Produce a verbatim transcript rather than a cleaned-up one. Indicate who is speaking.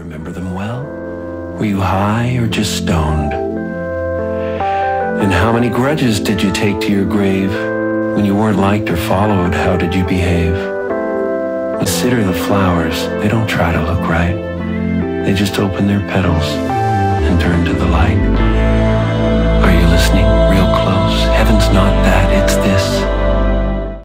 Speaker 1: remember them well? Were you high or just stoned? And how many grudges did you take to your grave? When you weren't liked or followed, how did you behave? Consider the flowers. They don't try to look right. They just open their petals and turn to the light.